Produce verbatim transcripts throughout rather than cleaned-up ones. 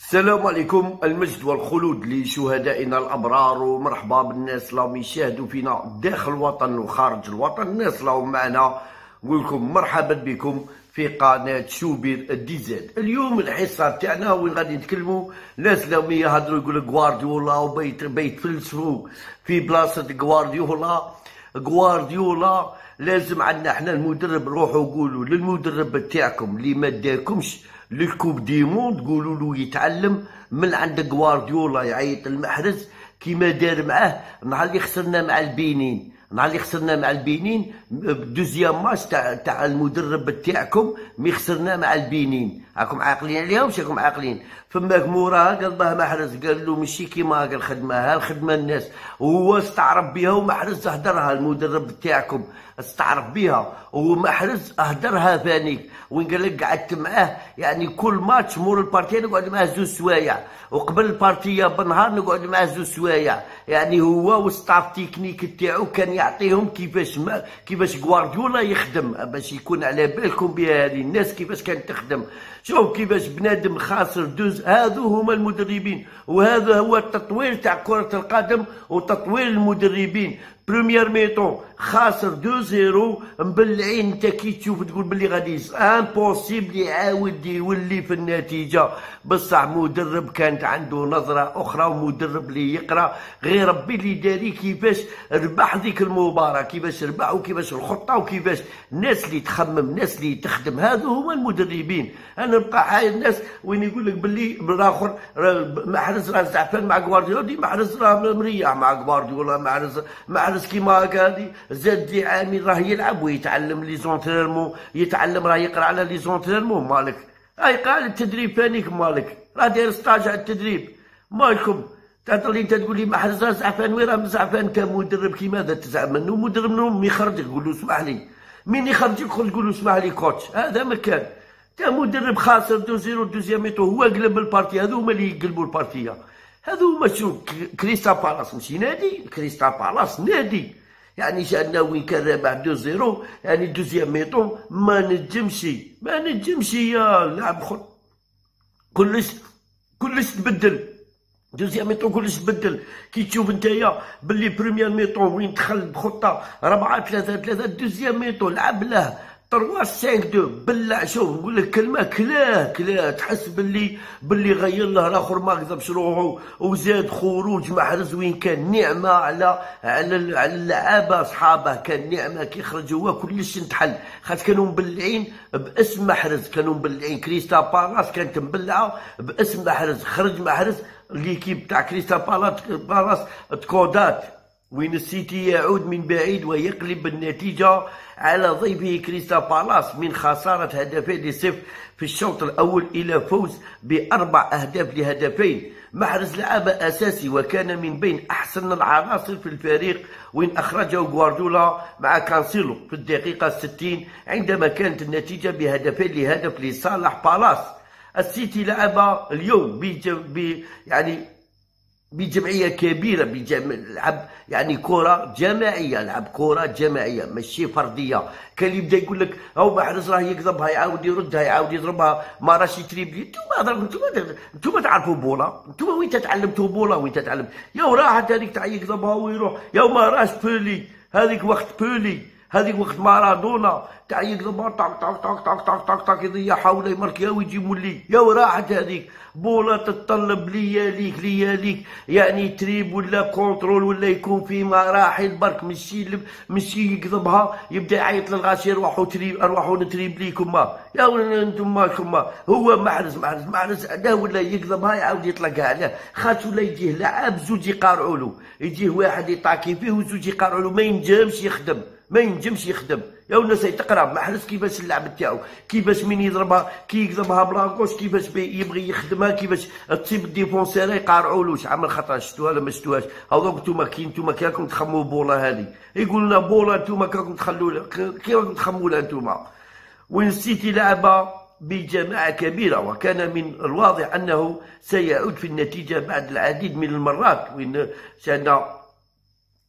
السلام عليكم، المجد والخلود لشهدائنا الأبرار، ومرحبا بالناس اللي يشاهدوا فينا داخل الوطن وخارج الوطن. الناس اللي معنا نقول لكم مرحبا بكم في قناة شوبير دي زاد. اليوم الحصة تاعنا وين غادي نتكلموا ناس اللي يهضروا يقول لك غوارديولا وبيت بيتفلسفوا في بلاصة غوارديولا. غوارديولا لازم عندنا احنا المدرب، روحوا قولوا للمدرب تاعكم اللي ما داكمش للكوب دي موند، قولوا له يتعلم من عند غوارديولا، يعيط المحرز كيما دار معاه نهار اللي خسرنا مع البنين. نهار اللي خسرنا مع البنين دوزيام ماتش تاع تاع المدرب تاعكم مي خسرنا مع البنين، راكم عاقلين عليها واش راكم عاقلين؟ فماك موراها قال الله محرز قال له ماشي كيما هاك الخدمه، ها الخدمه الناس، وهو استعرف بها ومحرز هدرها. المدرب تاعكم استعرف بها ومحرز هدرها ثانيك، وين قال لك قعدت معاه يعني كل ماتش مور البارتيه نقعد معاه زوج سوايع، وقبل البارتيه بنهار نقعد معاه زوج سوايع. يعني هو والستاف تكنيك تاعو كان يعطيهم كيفاش ما كيفاش غوارديولا يخدم، باش يكون على بالكم بها هذه الناس كيفاش كانت تخدم. شوف كيفاش بنادم خاسر دوز، هذو هما المدربين، وهذا هو التطوير تاع كرة القدم وتطوير المدربين. بروميير ميطون خاسر دو زيرو، مبلعين انت كي تشوف تقول بلي غادي امبوسيبل يعاود يولي في النتيجه. بصح مدرب كانت عنده نظره اخرى، ومدرب اللي يقرا غير ربي اللي داري كيفاش ربح ذيك المباراه، كيفاش ربح وكيفاش الخطه وكيفاش الناس اللي تخمم الناس اللي تخدم. هذو هما المدربين. انا نبقى حايل الناس وين يقول لك باللي بالاخر محرز راه زعفان مع غوارديولا، دي محرز راه مريح مع غوارديولا. محرز محرز كيما هكا زاد لي عامل راه يلعب ويتعلم لي زونترينمون، يتعلم راه يقرا على لي زونترينمون. مالك راه يقرا على التدريب ثانيك، مالك راه داير ستاج على التدريب. مالكم تهضر لي انت تقول لي محرز راه زعفان، وين راه مزعفان؟ انت مدرب كيماذا تزعم منه؟ مدرب منهم يخرجك تقول له اسمح لي، مين يخرجك خرج تقول له اسمح لي كوتش، هذا ما كان. انت مدرب خاسر دو زيرو دوزيام ميتو، هو قلب البارتيه. هذو هما اللي يقلبوا البارتيه، هذو هما. شوف كريستا بالاس ماشي نادي، كريستا بالاس نادي. يعني شأننا وين كان رابح دو زيرو، يعني دوزيام ميطون ما نجمش ما نجمش يا لعب خل كلش كلش تبدل. دوزيام ميطون كلش تبدل. كي تشوف نتايا باللي بريمير ميطون وين دخل بخطه أربعة ثلاثة ثلاثة، دوزيام ميطون لعب له ثلاثة خمسة اثنين بلع. شوف نقول لك كلمه كلاه كلاه، تحس باللي باللي غير له الاخر ما كذبش روحه، وزاد خروج محرز وين كان نعمه على على على اللعابه اصحابه، كان نعمه كي خرج هو كلش نتحل. خاطر كانوا مبلعين باسم محرز، كانوا مبلعين. كريستا بالاس كانت مبلعه باسم محرز، خرج محرز ليكيب تاع كريستا بالاس تكودات وين السيتي يعود من بعيد ويقلب النتيجة على ضيفه كريستا بالاس من خسارة هدفين لصفر في الشوط الأول إلى فوز بأربع أهداف لهدفين. محرز لعب أساسي وكان من بين أحسن العناصر في الفريق، وين أخرجه غوارديولا مع كانسيلو في الدقيقة الستين عندما كانت النتيجة بهدفين لهدف لصالح بالاس. السيتي لعب اليوم ب يعني بجمعيه كبيره، بجمع لعب يعني كره جماعيه، لعب كره جماعيه ماشي فرديه. كان يبدا يقول لك او محرز راه يكذبها يعاود يردها يعاود يضربها، ما راهش تريبلي. انتوما انتوما انتوما تعرفوا بولا، انتوما وين تعلمتوا بولا؟ وين تتعلم؟ يا راحت هذيك تاع يكذبها ويروح، يا ما راهش بولي هذيك وقت بولي، هذيك وقت مارادونا تاع يقلبها طاق طاق طاق طاق طاق طاق طاق يضيعها ولا يماركيها ويجي مولي. يا راحت هذيك بولا تتطلب لياليك لياليك، يعني تريب ولا كونترول ولا يكون في مراحل برك. ماشي ماشي يقلبها يبدا يعيط للغاشي روحوا تريب روحوا نتريب ليكم. يا انتم مالكم؟ هو محرز محرز محرز عداه ولا يقلبها يعاود يطلقها عليه، خاطر ولا يجيه لعاب زوج يقارعوا له، يجيه واحد يطاكي فيه وزوج يقارعوا له، ما ينجمش يخدم ما ينجمش يخدم. يا الناس تقرا محرز كيفاش اللعب تاعو، كيفاش من يضربها كي يقلبها بلاكوش، كيفاش يبغي يخدمها، كيفاش تصيب الديفونسير يقارعوا له. شحال من خطره شفتوها ولا ما شفتوهاش؟ هاو نتوما كي نتوما كي راكم تخموا بولا هذه، يقولوا لنا بولا نتوما كي راكم تخلوا كي راكم تخموا لها نتوما. وين السيتي لعب بجماعة كبيرة، وكان من الواضح أنه سيعود في النتيجة بعد العديد من المرات. وين شاهدنا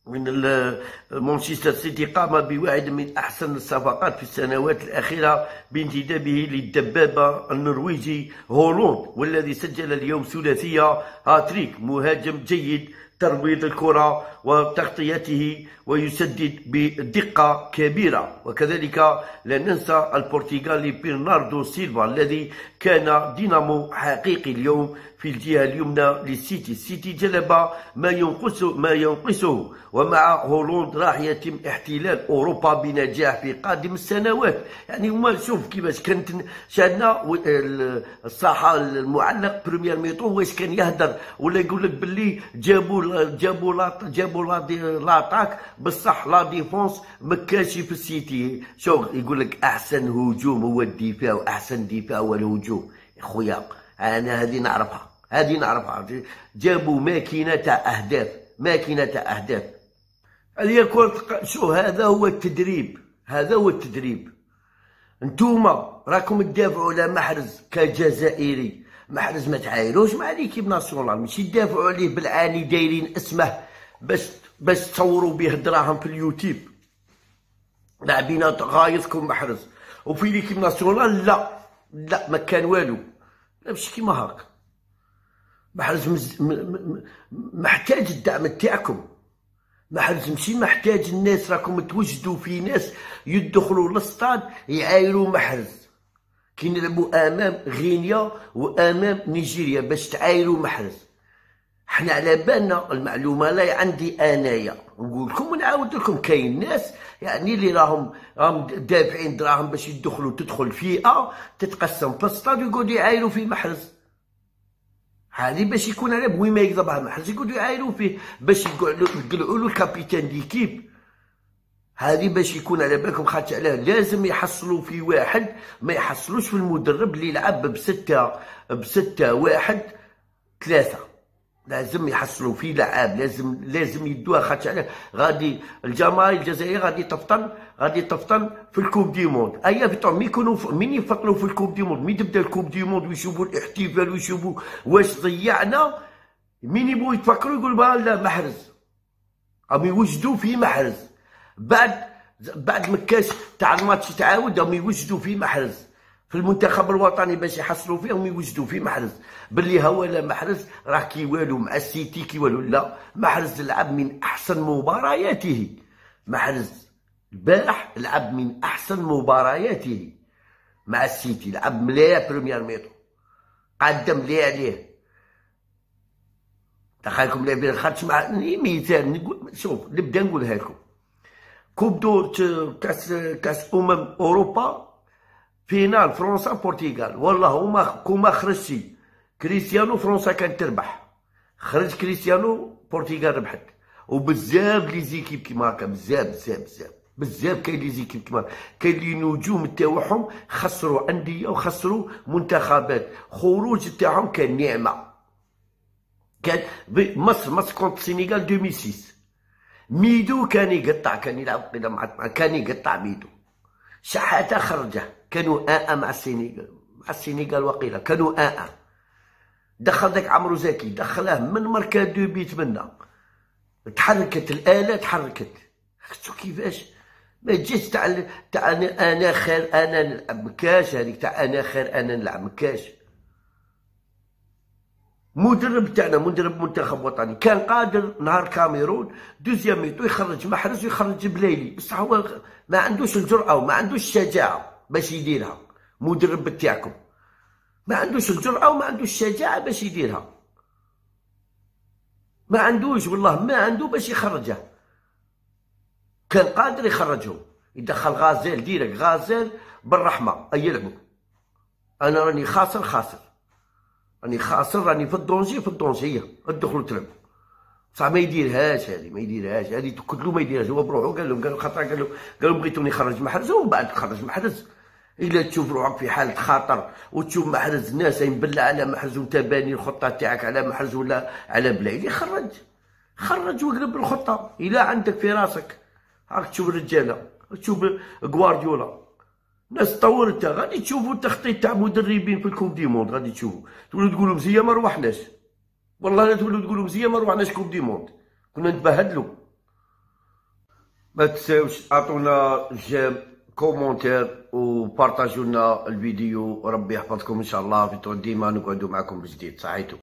من مانشستر سيتي قام بواحد من أحسن الصفقات في السنوات الأخيرة بانتدابه للدبابة النرويجي هولوند، والذي سجل اليوم ثلاثية هاتريك. مهاجم جيد ترويض الكرة وتغطيته ويسدد بدقة كبيرة. وكذلك لا ننسى البرتغالي برناردو سيلفا الذي كان دينامو حقيقي اليوم في الجهة اليمنى للسيتي. السيتي جلب ما ينقصه ما ينقصه ومع هولوند راح يتم احتلال أوروبا بنجاح في قادم السنوات. يعني هما شوف كيفاش كانت شاهدنا الصحة المعلق بريمير ميطو واش كان يهدر ولا يقول لك باللي جابوا جابوا لا جابوا لاطاك بصح لا ديفونس مكاش في السيتي. شوف يقول لك احسن هجوم هو الدفاع واحسن دفاع هو الهجوم. يا خويا انا هذه نعرفها هذه نعرفها جابوا ماكينه تاع اهداف ماكينه تاع اهداف. هذه كرة. شو هذا هو التدريب هذا هو التدريب. انتوما راكم تدافعوا على محرز كجزائري. محرز ما تعايروش مع ليكيب ناسيونال، ماشي تدافعوا عليه بالعاني دايرين اسمه باش باش تصوروا به الدراهم في اليوتيوب. لاعبين غايظكم محرز، وفي ليكيب ناسيونال لا لا ما كان والو. لا ماشي كيما هاك. محرز مز... م... م... محتاج الدعم تاعكم. محرز ماشي محتاج الناس راكم توجدوا في ناس يدخلوا للصطاد يعايروا محرز كي نلعبوا امام غينيا وامام نيجيريا باش تعايروا محرز. حنا على بالنا المعلومه لا عندي انايا نقول لكم ونعاود لكم كاين ناس يعني اللي راهم راهم دافعين دراهم باش يدخلوا تدخل فئه تتقسم في الصطاد ويقعدوا يعايروا في محرز. هذه باش يكون على بوين ما يقضبها محرز يقعدوا يعايروا فيه باش يقلعوا له الكابيتان ديكيب. هذه باش يكون على بالكم خاطر علاه لازم يحصلوا في واحد ما يحصلوش في المدرب اللي يلعب بستة بستة واحد ثلاثة. لازم يحصلوا فيه لعاب لازم لازم يدوها خاطر علاه غادي الجماهير الجزائريه غادي تفطن غادي تفطن في الكوب دي موند. ايا فطن مين يكونوا مين يفطنوا في الكوب دي موند مين تبدا الكوب دي موند ويشوفوا الاحتفال ويشوفوا واش ضيعنا. مين يبغوا يتفكروا يقولوا لا محرز راهم يوجدوا في محرز. بعد بعد مكاش تاع الماتش تعاود راهم يوجدوا في محرز في المنتخب الوطني باش يحصلوا فيهم يوجدوا في محرز باللي هو لا محرز راه كي والو مع السيتي كي والو. لا محرز لعب من احسن مبارياته. محرز البارح لعب من احسن مبارياته مع السيتي. لعب مليح بريمير ميطو قدم لي عليه. تخيلكم لاعبين خاطش مع مثال نقول شوف نبدا نقولها لكم. كوب دو كاس كاس امم اوروبا فينال فرنسا بورتغال والله هما كون ما خرجش كريستيانو فرنسا كانت تربح. خرج كريستيانو بورتغال ربحت. وبزاف لي زيكيب كيما هكا بزاف بزاف بزاف بزاف كاين لي زيكيب كيما كاين لي نجوم تاعهم خسروا انديه وخسروا منتخبات. خروج تاعهم كان نعمه. كان مصر مصر كونت السنغال ألفين وستة ميدو كان يقطع كان يلعب كذا مع كان يقطع ميدو. شحاته خرجه كانوا آآ مع السنغال مع السنغال وقيله كانوا آآ. دخل داك عمرو زكي دخله من مركز دو بيت منا. تحركت الآلة تحركت. شفتوا كيفاش ما جاتش تاع تاع انا خير انا نلعب مكاش. هذيك تاع انا خير انا نلعب مكاش. مدرب تاعنا مدرب منتخب وطني كان قادر نهار كاميرون دوزيام ميتو يخرج محرز ويخرج بلايلي بصح هو ما عندوش الجرأة وما عندوش الشجاعة باش يديرها. مدرب تاعكم ما عندوش الجرأة وما عندوش الشجاعة باش يديرها. ما عندوش والله ما عنده باش يخرجه. كان قادر يخرجهم يدخل غازيل ديرك غازيل بالرحمة أي يلعبوا. أنا راني خاسر خاسر راني خاسر راني في الدونجي في الدونجي هي ادخلوا تلعبوا. بصح ما يديرهاش هذه ما يديرهاش هذه كتلو ما يديرهاش. هو بروحو قال لهم قال خاطر قال له قال لهم بغيتوني نخرج محرز ومن بعد خرج محرز. الا تشوف روحك في حاله خطر وتشوف محرز الناس ينبلع على محرز وانت باني الخطه تاعك على محرز ولا على بلايلي خرج خرج وقلب الخطه. الا عندك في راسك راك تشوف الرجاله تشوف غوارديولا ناس طورتها غادي تشوفوا التخطيط تاع مدربين في الكوب دي موند. غادي تشوفوا تولوا تقولوا مزيه ما روحناش. والله لا تولوا تقولوا مزيه ما روحناش كوب دي موند كنا نتبهدلوا ما تنساوش اعطونا جيم كومونتير وبارطاجيو لنا الفيديو. ربي يحفظكم ان شاء الله. في ديما نقعدوا معكم بجديد. صحيتو.